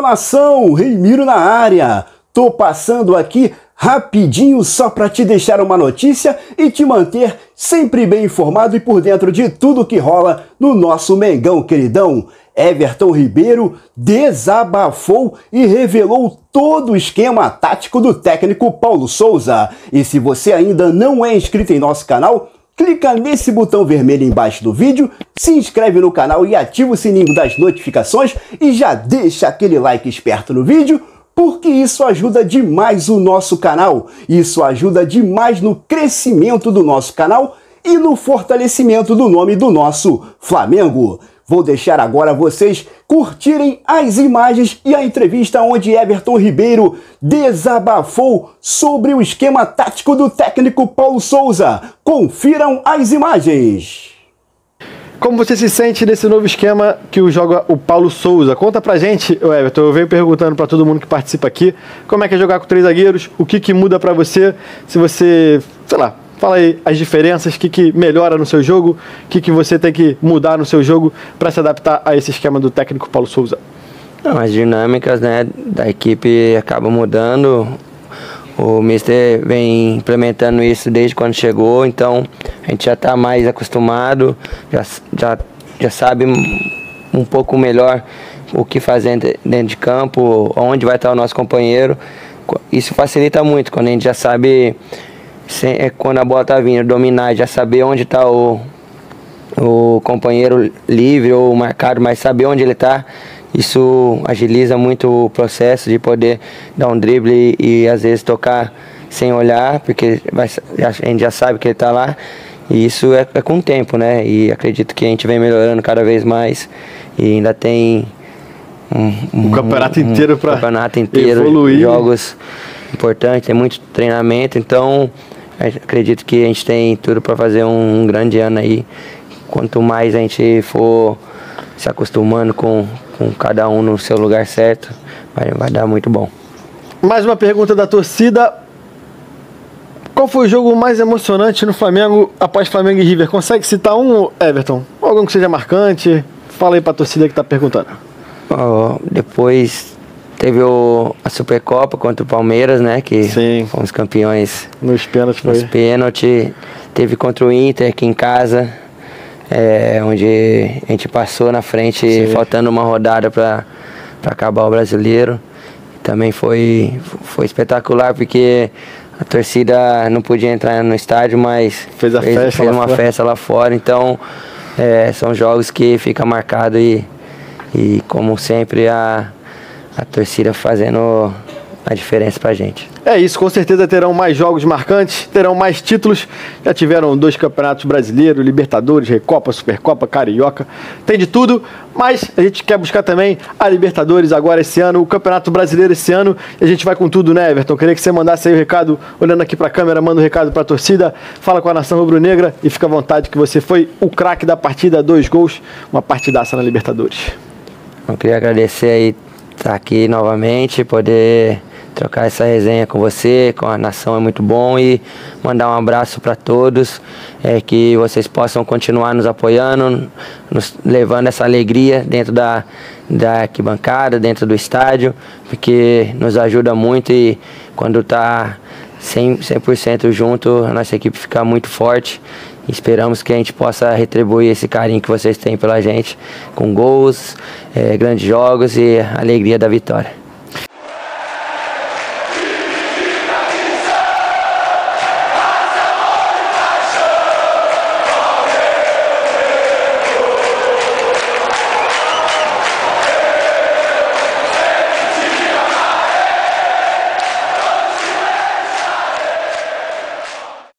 Exclamação! Reimiro na área! Tô passando aqui rapidinho só para te deixar uma notícia e te manter sempre bem informado e por dentro de tudo que rola no nosso Mengão queridão. Everton Ribeiro desabafou e revelou todo o esquema tático do técnico Paulo Souza. E se você ainda não é inscrito em nosso canal, clica nesse botão vermelho embaixo do vídeo, se inscreve no canal e ativa o sininho das notificações e já deixa aquele like esperto no vídeo, porque isso ajuda demais o nosso canal, isso ajuda demais no crescimento do nosso canal e no fortalecimento do nome do nosso Flamengo. Vou deixar agora vocês curtirem as imagens e a entrevista onde Everton Ribeiro desabafou sobre o esquema tático do técnico Paulo Souza. Confiram as imagens. Como você se sente nesse novo esquema que joga o Paulo Souza? Conta pra gente, Everton. Eu venho perguntando pra todo mundo que participa aqui, como é que é jogar com 3 zagueiros, o que muda pra você, se você, sei lá, fala aí as diferenças, o que melhora no seu jogo, o que você tem que mudar no seu jogo para se adaptar a esse esquema do técnico Paulo Souza. As dinâmicas, né, da equipe acabam mudando. O Mister vem implementando isso desde quando chegou, então a gente já está mais acostumado, já sabe um pouco melhor o que fazer dentro de campo, onde vai estar o nosso companheiro. Isso facilita muito, quando a gente já sabe, quando a bola está vindo, dominar, já saber onde está o companheiro livre ou marcado, mas saber onde ele está. Isso agiliza muito o processo de poder dar um drible e às vezes tocar sem olhar, porque a gente já sabe que ele está lá. E isso é com o tempo, né? E acredito que a gente vem melhorando cada vez mais e ainda tem o campeonato inteiro para evoluir. Jogos importantes, tem muito treinamento, então acredito que a gente tem tudo para fazer um grande ano aí. Quanto mais a gente for se acostumando com cada um no seu lugar certo, vai dar muito bom. Mais uma pergunta da torcida. Qual foi o jogo mais emocionante no Flamengo após Flamengo e River? Consegue citar um, Everton? Algum que seja marcante? Fala aí pra torcida que tá perguntando. Depois teve a Supercopa contra o Palmeiras, né? Que sim, fomos campeões nos pênaltis. Nos pênaltis. Teve contra o Inter aqui em casa, onde a gente passou na frente, sim, faltando uma rodada para acabar o Brasileiro. Também foi espetacular, porque a torcida não podia entrar no estádio, mas fez uma festa lá fora. Então são jogos que ficam marcados e como sempre a torcida fazendo a diferença pra gente. É isso, com certeza terão mais jogos marcantes, terão mais títulos. Já tiveram 2 campeonatos brasileiros, Libertadores, Recopa, Supercopa, Carioca, tem de tudo, mas a gente quer buscar também a Libertadores agora esse ano, o Campeonato Brasileiro esse ano, e a gente vai com tudo, né, Everton? Queria que você mandasse aí o recado, olhando aqui pra câmera, manda um recado pra torcida, fala com a nação rubro-negra e fica à vontade que você foi o craque da partida, 2 gols, uma partidaça na Libertadores. Eu queria agradecer aí estar aqui novamente, poder trocar essa resenha com você, com a nação, é muito bom, e mandar um abraço para todos, que vocês possam continuar nos apoiando, nos levando essa alegria dentro da arquibancada, dentro do estádio, porque nos ajuda muito e quando está 100% junto, a nossa equipe fica muito forte. Esperamos que a gente possa retribuir esse carinho que vocês têm pela gente, com gols, grandes jogos e a alegria da vitória.